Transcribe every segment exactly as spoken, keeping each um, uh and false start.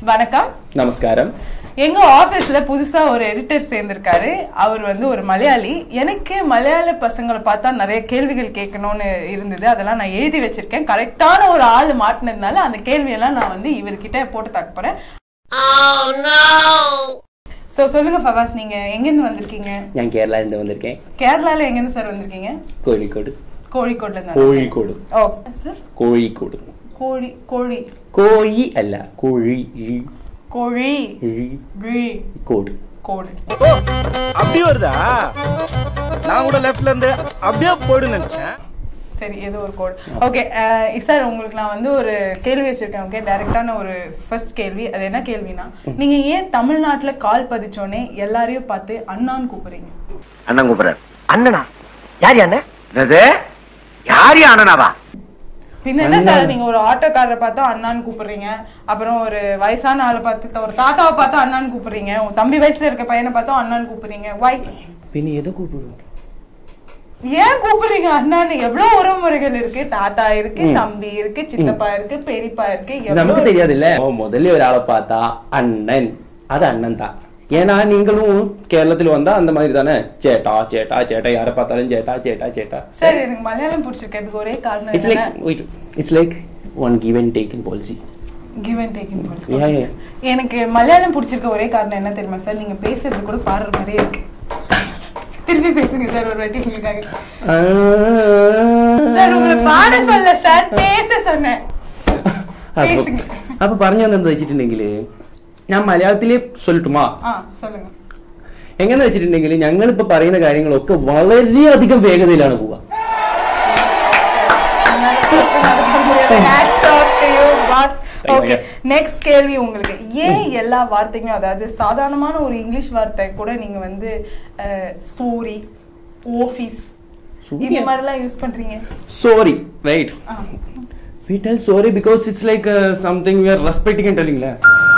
வணக்கம். நமஸ்காரம். எங்க ஆபீஸ்ல புதுசா ஒரு எடிட்டர் சேர்ந்திருக்காரு. அவர் வந்து ஒரு மலையாளி. எனக்கு மலையாள பசங்களை பார்த்தா நிறைய கேள்விகள் கேட்கணும்னு இருந்தது. அதெல்லாம் நான் எழுதி வச்சிருக்கேன். கரெக்டான ஒரு ஆள் மாட்டினதுனால அந்த கேள்வியெல்லாம் நான் வந்து இவர்கிட்ட போட்டு தாக்க போறேன். சோ சொல்லுங்க ஃபவாஸ், நீங்க எங்க இருந்து வந்திருக்கீங்க? நான் கேரளா இருந்து வந்திருக்கேன். கேரளால எங்க இருந்து சார் வந்திருக்கீங்க? கோழிக்கோடு. கோழிக்கோட்ல இருந்து. கோழிக்கோடு. Okay sir. கோழிக்கோடு. கோழி கோழி கோழி அல்ல, கோழி. கோழி கோடு. கோடு. அப்படியே வருதா? நான் கூட லெஃப்ட்ல இருந்து அப்படியே போடு நினைச்சேன். சரி, ஏதோ ஒரு கோட். ஓகே சார், உங்களுக்கு நான் வந்து ஒரு கேள்வி வச்சிருக்கேன். ஓகே, டைரக்டான ஒரு ஃபர்ஸ்ட் கேள்வி. அது என்ன கேள்வினா, நீங்க ஏன் தமிழ்நாட்டுல கால் பதிச்சோனே எல்லாரையும் பார்த்து அண்ணான்னு கூப்பிடுறீங்க? அண்ணன் கூப்பிடுறாரு. அண்ணனா? யார் அண்ணன்? என்னது? யார் அண்ணனாவா? பின்ன என்ன சார், நீங்க ஒரு ஆட்டோக்காரரை பார்த்தா அண்ணான்னு கூப்பிடுறீங்க, அப்புறம் ஒரு வயசான ஆளை பார்த்து ஒரு தாத்தாவை பார்த்தா அண்ணான்னு கூப்பிடுறீங்க, உங்க தம்பி வயசுல இருக்க பையனை பார்த்தா அண்ணான்னு கூப்பிடுறீங்க. வாய் பின்ன எதை கூப்பிடுவோம்? ஏன் கூப்பிடுறீங்க அண்ணான்னு? எவ்வளவு உறவுமுறைகள் இருக்கு. தாத்தா இருக்கு, தம்பி இருக்கு, சித்தப்பா இருக்கு, பெரியப்பா இருக்கு. நமக்கு தெரியாது இல்ல. முதல்ல ஒரு ஆளை பார்த்தா அண்ணன், அது அண்ணன் தான். ஏன்னா நீங்களும் கேரளத்துல வந்தா அந்த மாதிரி தானே, சேட்டா சேட்டா சேட்டா, யாரை பார்த்தாலும் சேட்டா சேட்டா சேட்டா. சரி, எனக்கு மலையாளம் பிடிச்சிருக்கிறதுக்கு ஒரே காரணம் it's like wait it's like one give and take in policy. Give and take in policy. எனக்கு மலையாளம் பிடிச்சிருக்க ஒரே காரணம் என்ன தெரியுமா சார்? நீங்க பேசுறது கூட பாடுற மாதிரியே இருக்கு. திருப்பி பேசுங்க சார் ஒரு வாட்டி உங்களுக்காக. சார் உங்களை பாட சொல்ல சார், பேச சொன்னேன். பேசுங்க. அப்ப പറഞ്ഞു തന്നെ വെച്ചിട്ടുണ്ടെങ്കില് ഞാൻ മലയാളത്തില് சொல்லட்டுமா? சொல்லுங்க. എങ്ങനെ വെച്ചിട്ടുണ്ടെങ്കിൽ ഞങ്ങൾ ഇപ്പൊ പറയുന്ന കാര്യങ്ങളൊക്കെ വളരെയധികം വേഗതയിലാണ് പോവുക. ஓகே, நெக்ஸ்ட் கேள்வி உங்களுக்கு. ஏன் எல்லா வார்த்தைகளும், அதாவது சாதாரணமான ஒரு இங்கிலீஷ் வார்த்தை கூட நீங்க வந்து சாரி, ஆபீஸ் இந்த மாதிரி எல்லாம் யூஸ் பண்றீங்க? Sorry, right. We tell sorry because it's like uh, something we are respecting and telling la.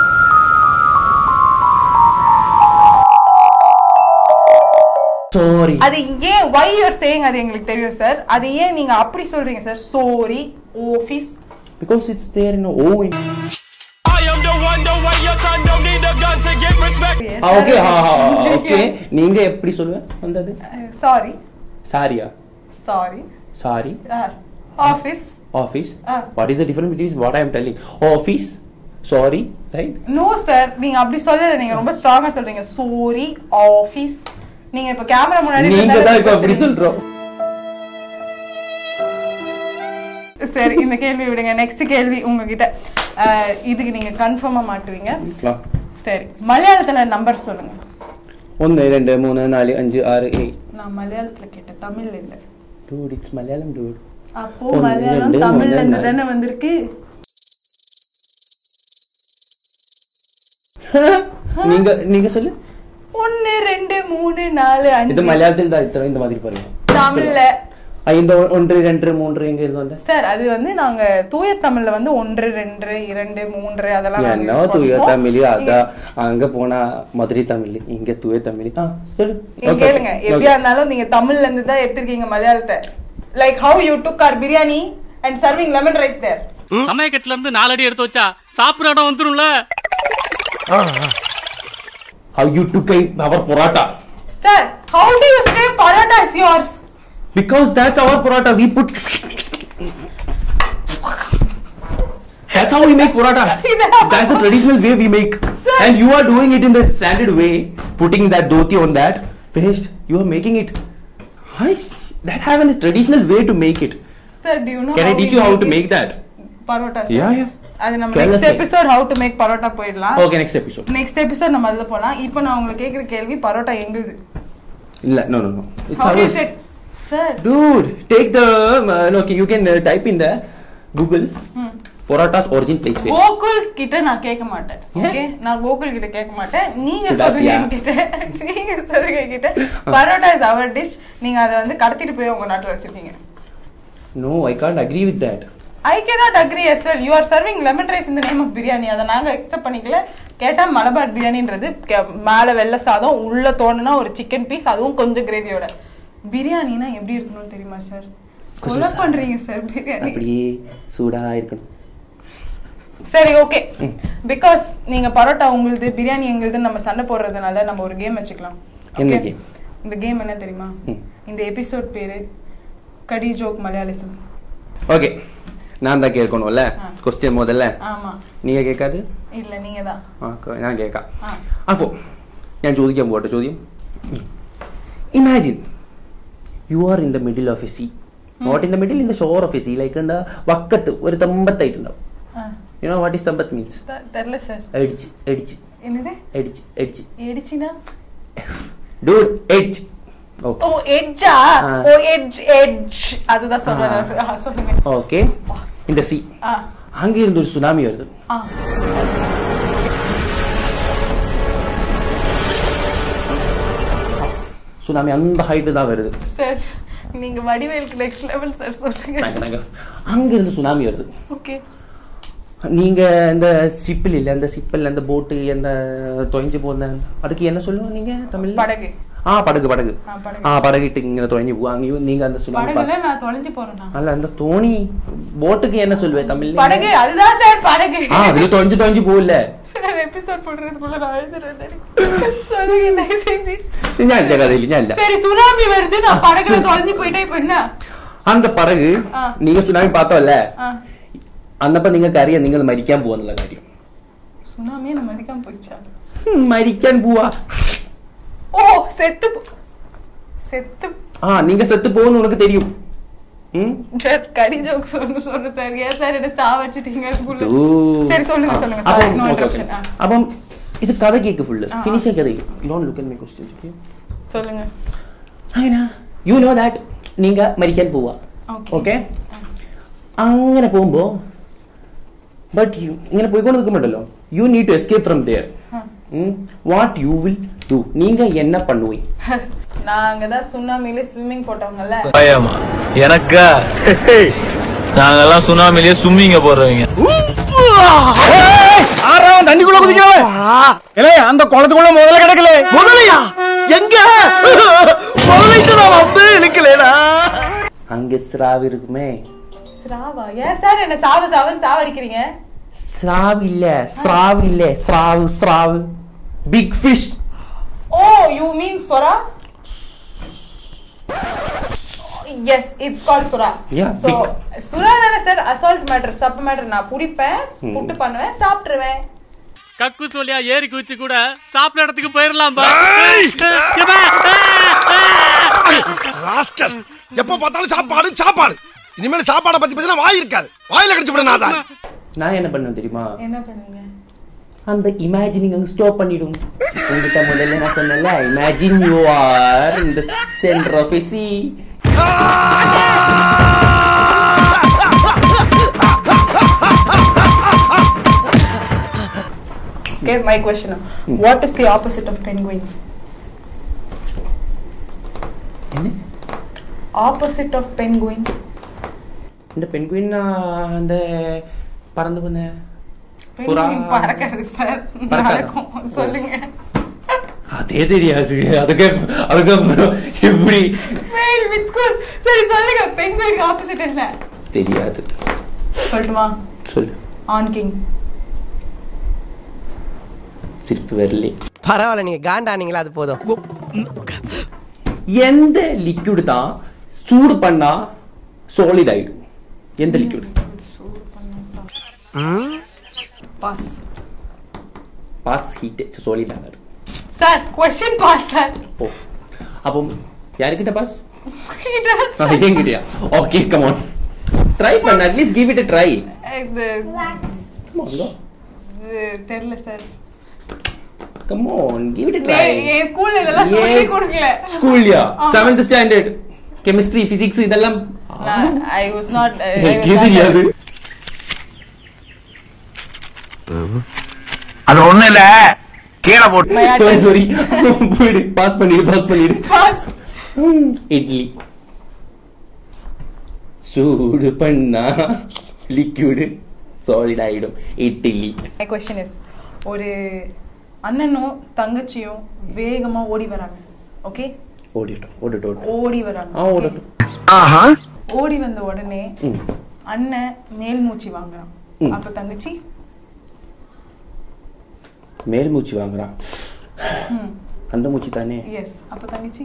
Sorry. அது ஏன் why you are saying அது எங்களுக்கு தெரியும் சார். அது ஏன் நீங்க அப்படி சொல்றீங்க sir? sorry, office. Because it's there in O in. I am the one, the way your son don't need a gun to get respect. Ah, okay, ha ha. Okay. நீங்க எப்படி சொல்லுவ வந்தது? Sorry. Saria. Sorry. Sorry. Office. Office. What is the difference between what I am telling? Office. Sorry, right? No sir, நீங்க அப்படி சொல்லல. நீங்க ரொம்ப ஸ்ட்ராங்கா சொல்றீங்க. sorry, office. நீங்க இப்ப கேமரா முன்னாடி நீங்க தான் இப்ப அப்படி சொல்றோம். சரி, இந்த கேள்வி விடுங்க. நெக்ஸ்ட் கேள்வி உங்ககிட்ட. இதுக்கு நீங்க கன்ஃபார்மா மாட்டுவீங்க. சரி, மலையாளத்துல நம்பர் சொல்லுங்க. ஒன்று ரெண்டு மூணு நாலு அஞ்சு ஆறு ஏழு. நான் மலையாளத்துல கேட்டேன், தமிழ்ல இல்ல. Dude, it's Malayalam, dude. அப்போ மலையாளம் தமிழ்ல இருந்து தானே வந்திருக்கு. நீங்க நீங்க சொல்லு. ஒன்று ரெண்டு மூணு நாலு அஞ்சு. இது மலையாளத்தில் தான் இத்தனை இந்த மாதிரி பாருங்க. தமிழ்ல இந்த ஒன்று ரெண்டு மூன்று எங்க இருந்து வந்த? சார் அது வந்து நாங்க தூய தமிழ்ல வந்து ஒன்று ரெண்டு இரண்டு மூன்று அதெல்லாம் என்ன தூய தமிழ்? அத அங்க போனா மதுரை தமிழ், இங்க தூய தமிழ். சொல்லு. கேளுங்க, எப்படியா இருந்தாலும் நீங்க தமிழ்ல இருந்து தான் எடுத்துருக்கீங்க மலையாளத்தை. Like how you took our biryani and serving lemon rice there. சமயக்கட்டுல இருந்து நாலு அடி எடுத்து வச்சா சாப்பிடுற இடம் வந்துரும்ல. How you took our paratha. Sir, how do you say paratha is yours? Because that's our paratha. We put. That's how we make paratha. That's the traditional way we make. Sir. And you are doing it in the standard way, putting that dhoti on that. Finished. You are making it. Nice. That have a traditional way to make it. Sir, do you know? Can I teach you how to make that? Paratha. Yeah, yeah. அது நம்ம next episode how to make paratha போயிடலாம். Okay, next episode. Next episode நம்ம அதுல போலாம். இப்போ நான் உங்களுக்கு கேக்குற கேள்வி, paratha எங்கது? இல்ல, no no no. It's how always... is it? Sir. Dude, take the uh, okay, you can uh, type in the Google. Hmm. Paratha's origin place. Gokul கிட்ட நான் கேட்க மாட்டேன். ஓகே, நான் கோகுல் கிட்ட கேட்க மாட்டேன். நீங்க சொல்லுங்க கிட்ட. நீங்க சொல்லுங்க கிட்ட. paratha is our dish. நீங்க அத வந்து கடத்திட்டு போய் உங்க நாட்டுல வச்சிருக்கீங்க. No, I can't agree with that. I cannot agree as well. You are serving lemon rice in the name of biryani. அத நாங்க அக்செப்ட் பண்ணிக்கல. கேட்டா மலபார் பிரியாணின்றது மேல வெள்ளை சாதம், உள்ள தோணுனா ஒரு சிக்கன் பீஸ், அதுவும் கொஞ்சம் கிரேவியோட. பிரியாணினா எப்படி இருக்கணும்னு தெரியுமா சார்? கொலை பண்றீங்க சார் பிரியாணி. அப்படியே சூடா இருக்கணும். That's the traditional way we make. And you are doing it in the standard way, putting that dhoti on that. Finished. You are making it. Nice. That have a traditional way to make it. கொலை பண்றீங்க sir biryani. சரி okay. Because நீங்க பரோட்டா உங்களுது பிரியாணி எங்களுது நம்ம சண்டை போடுறதுனால நம்ம ஒரு கேம் வச்சுக்கலாம். என்ன கேம்? இந்த கேம் என்ன தெரியுமா? இந்த எபிசோட் பேரு கடி ஜோக் மலையாளிசம். ஓகே, நான் தான் கேட்கணும்ல क्वेश्चन முதல்ல. ஆமா, நீங்க கேட்காது? இல்ல நீங்க தான். ഞാൻ കേൾക്കാം. അപ്പോ ഞാൻ ചോദിക്കാൻ പോട്ടെ ചോദ്യം. Imagine you are in the middle of a sea. Not in the middle, in the shore of a sea, like in the വക്കത്ത് ഒരു തമ്പത്തായിട്ടുണ്ടാവും. You know what is tambat means? തെരല സർ. Edge edge. என்னது? Edge edge. എഡ്ജിനാ? Dude, edge. Oh, oh edge ah. Oh, edge, edge. அதுதான் சொல்றேன். சொல்லுங்க. Okay. In the sea. ஆ. அங்க இருந்து ஒரு சுனாமி வருது. ஆ. சுனாமி அந்த ஹைட் தான் வருது. சார், நீங்க வடிவேலுக்கு நெக்ஸ்ட் லெவல் சார் சொல்லுங்க. நாங்க அங்க இருந்து சுனாமி வருது. ஓகே. நீங்க இந்த சிப்பில் இல்ல அந்த சிப்பில் அந்த போட் அந்த தொலைஞ்சு போன அதுக்கு என்ன சொல்லுவீங்க நீங்க தமிழ்ல? படகு. ஆ படகு படகு. ஆ படகிட்டு இங்க தொலைஞ்சு போவாங்க. நீங்க அந்த சுனாமி படகுல நான் தொலைஞ்சு போறேனா? அல்ல அந்த தோணி போட்டுக்கு என்ன சொல்வே தமிழ்ல? படகு. அதுதான் சார் படகு. ஆ அதுல தொலைஞ்சு தொலைஞ்சு போகல. சார் எபிசோட் போடுறதுக்குள்ள நான் எழுதுறேன். சொல்லுங்க என்ன செஞ்சு? ഞാൻ ഇല്ല കഥ ഇല്ല ഞാൻ ഇല്ല. சரி சுனாமி வருது நான் படகுல தொலைஞ்சு போயிட்டே இப்போ என்ன? அந்த படகு நீங்க சுனாமி பார்த்தோம்ல? അന്നപ്പോ നിങ്ങൾക്ക് അറിയാം നിങ്ങൾ മരിക്കാൻ പോവാന്നുള്ള കാര്യം. സുനാമിയെ മരിക്കാൻ പോയിച്ചാ? മരിക്കാൻ പോവാ. ഓ സെത്ത് സെത്ത്. ആ நீங்க செத்து போன்னு உனக்கு தெரியும். ம் கடி ஜோக் சொன்னு சொன்னு சார். ஏன் சார் என்ன சாவச்சிட்டீங்க அதுக்குள்ள? சரி சொல்லுங்க சொல்லுங்க சார். No interruption. அப்ப இது கதை கேக்கு ஃபுல் ஃபினிஷ் கதை. Don't look at my questions. Okay சொல்லுங்க. ஐனா யூ நோ தட் நீங்க மரிക്കാൻ പോവാ. ஓகே അങ്ങനെ പോകുമ്പോ but you ഇങ്ങനെ പോയിക്കൊണ്ടിരിക്കുമ്പോണ്ടല്ലോ you need to escape from there. hmm what you will do? நீங்க என்ன பண்ணுவீங்க? நாங்க தான் சுனாமில ஸ்விமிங் போட்டவங்கல. பயமா எனக்கா? நாங்க எல்லாம் சுனாமில ஸ்விமிங் போறவங்க. ஆறாவன் தண்ணிக்குள்ள குதிக்கறவன். ஏலே அந்த குளத்துக்குள்ள முதல்ல கிடக்கல. முதலையா? எங்க? முதலைட்டு நான் வந்து இழுக்கலடா. அங்க ஸ்ராவ் இருக்குமே. ஸ்ராவா? ஏன் சார் என்ன சாவு சாவுன்னு சாவடிக்கிறீங்க? ஸ்ராவ் இல்ல, ஸ்ராவ் இல்ல, ஸ்ராவ் ஸ்ராவ். Big fish. Oh you mean சொரா? Yes, it's called sura. Yeah, so sura தான sir assault matter, sub matter. நான் புடிப்பேன், புட்டு பண்ணுவேன், சாப்பிடுவேன். கக்கு சொல்லியா ஏறி குச்சி கூட சாப்பிட இடத்துக்கு போயிரலாம் பா. ராஸ்கல் எப்ப பார்த்தாலும் சாப்பாடு சாப்பாடு. இனிமேல் சாப்பாடை பத்தி பேசினா வாய் இருக்காது. வாயில கடிச்சு விட நான் தான். நான் என்ன பண்ணேன் தெரியுமா? என்ன பண்ணீங்க? அந்த இமேஜினிங் அங்க ஸ்டாப் பண்ணிடும். உங்ககிட்ட முதல்ல நான் சொன்னேன்ல, imagine you are in the centre of a sea. Okay, my question. What is the opposite of penguin? என்ன? Opposite of penguin. இந்த பென்குயின் அந்த பறந்து போன பென்குயின் பறக்கிறது சார். பறக்கும் சொல்லுங்க. அதே தெரியாது. அதுக்கு அதுக்கு எப்படி? Well with school. சரி சொல்லுங்க, பென்குயின் ஆப்போசிட் என்ன? தெரியாது. சொல்லுமா? சொல்லு. On king. சிரிப்பு வரல. பரவாயில்ல, நீங்க காண்டானீங்களா அது போதும். எந்த லிக்விட் தான் சூடு பண்ணா சாலிட் ஆயிடும்? எந்த liquid? Pass. Pass heat solid ஆகாது. Sir question pass sir. ஓ அப்போ யார்கிட்ட பாஸ்? கிட்ட. ஆ என்கிட்டயா? Okay come on. ட்ரை பண்ணு, at least give it a try. இது தெரியல sir. Come on, give it a try. ஏ ஸ்கூல்ல இதெல்லாம் சொல்லி கொடுக்கல. ஸ்கூல்யா? seventh standard chemistry physics இதெல்லாம் I was not தெரியாது. அது ஒண்ணு இல்ல, கீழ போட்டு. sorry sorry போடு. பாஸ் பண்ணிடு பாஸ் பண்ணிடு. பாஸ். இட்லி சூடு பண்ணா லிக்விட் சாலிட் ஆயிடும். இட்லி. My question is, ஒரு அண்ணனும் தங்கச்சியும் வேகமா ஓடி வராங்க. ஓகே? ஓடிட்டோம் ஓடிட்டோம் ஓடி வராங்க. ஆ ஓடிட்டோம். ஆஹா. ஓடி வந்த உடனே அண்ணன் மேல் மூச்சு வாங்குறான். அப்ப தங்கச்சி மேல் மூச்சு வாங்குறான். அந்த மூச்சு தானே? எஸ். அப்ப தங்கச்சி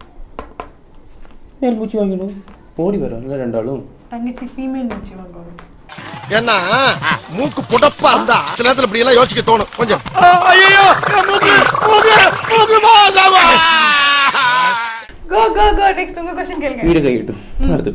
மேல் மூச்சு வாங்கணும். ஓடி வரும் ரெண்டாலும். தங்கச்சி ஃபீமேல் மூச்சு வாங்கணும். ஏன்னா மூக்கு புடப்பா இருந்தா சில நேரத்துல இப்படி எல்லாம் யோசிக்க தோணும் கொஞ்சம். ஐயோ மூக்கு மூக்கு மூக்கு மாசாவா. கோ கோ கோ நெக்ஸ்ட் உங்க क्वेश्चन கேளுங்க. வீடு கையிட்டு. அடுத்து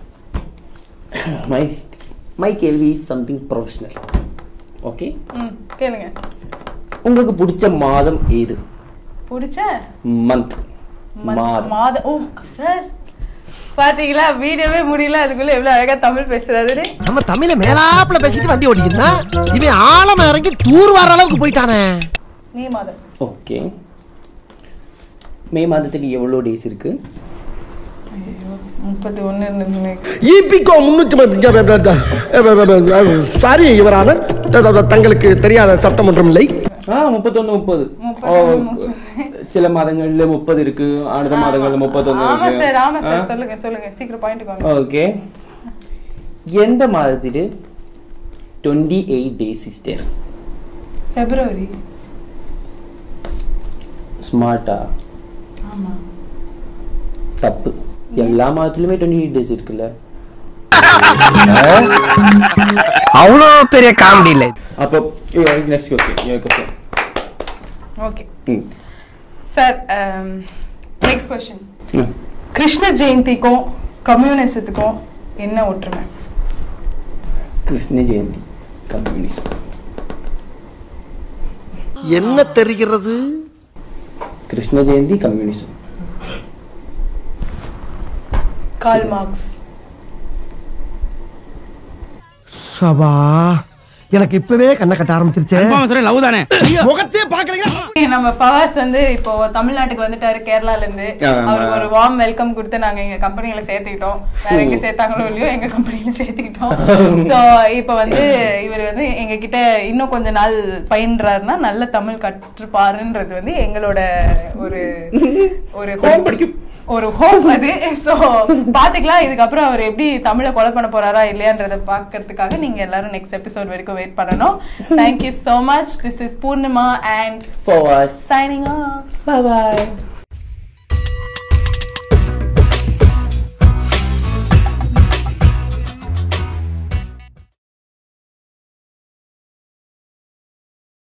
மை மை கேள்வி இஸ் சம்திங் ப்ரொஃபஷனல். ஓகே? ம் கேளுங்க. உங்களுக்கு பிடிச்ச மாதம் ஏது? பிடிச்ச மந்த் மாதம். மாதம். ஓ சார் பாத்தீங்களா வீடியோவே முடியல அதுக்குள்ள எவ்வளவு அழகா தமிழ் பேசுறாரு. நம்ம தமிழ மேலாப்ல பேசிட்டு வண்டி ஓட்டிக்கிட்டா இவன் ஆழமா இறங்கி தூர் வர அளவுக்கு போயிட்டானே. மே மாதம். ஓகே. மே மாதத்துக்கு எவ்வளவு டேஸ் இருக்கு? முப்பத்தி ஒன்னு. ஈபிகோ முன்னூத்தி சாரி இவரான தங்களுக்கு தெரியாத சட்டம் ஒன்றும் இல்லை. முப்பத்தொன்னு முப்பது. சில மாதங்கள்ல முப்பது இருக்கு, அடுத்த மாதங்கள்ல முப்பத்தொன்னு இருக்கு. ஆமா சார் ஆமா சார் சொல்லுங்க சொல்லுங்க சீக்கிரம் பாயிண்ட் வாங்க. ஓகே. எந்த மாதத்திலே இருபத்தி எட்டு டேஸ் இஸ் தேர்? பிப்ரவரி. ஸ்மார்ட்டா? ஆமா. தப்பு. எல்லா மாதத்துலயுமே இருபத்தி எட்டு டேஸ் இருக்குல்ல. அவ்வளோ பெரிய காமெடி இல்லை. அப்போ next question your question. Okay sir next question. Krishna ஜெயந்திக்கும் கம்யூனிசத்துக்கும் என்ன ஒற்றுமை? கிருஷ்ண ஜெயந்தி கம்யூனிசம். என்ன தெரிகிறது? Krishna Jayanthi communism. Karl Marx. சபா எனக்கு இப்பவே கண்ணை கட்ட ஆரம்பிச்சிருச்சு. லவ் தானே முகத்தையே பாக்கலங்க. நம்ம ஃபவாஸ் வந்து இப்போ தமிழ்நாட்டுக்கு வந்துட்டாரு கேரளால இருந்து. அவருக்கு ஒரு வார்ம் வெல்கம் கொடுத்து நாங்க எங்க கம்பெனில சேர்த்துக்கிட்டோம். வேற எங்க சேர்த்தாங்களோ இல்லையோ எங்க கம்பெனில சேர்த்துக்கிட்டோம். சோ இப்போ வந்து இவர் வந்து எங்க கிட்ட இன்னும் கொஞ்ச நாள் பயின்றாருன்னா நல்ல தமிழ் கற்றுப்பாருன்றது வந்து எங்களோட ஒரு ஒரு ஒரு ஹோப் அது. சோ பாத்துக்கலாம் இதுக்கப்புறம் அவர் எப்படி தமிழை கொலை பண்ண போறாரா இல்லையான்றத பாக்கிறதுக்காக நீங்க எல்லாரும் நெக்ஸ்ட் எபிசோட் வரைக்கும் வெயிட் பண்ணணும். Thank you so much. This is Purnima and Fawaz signing off. Bye bye.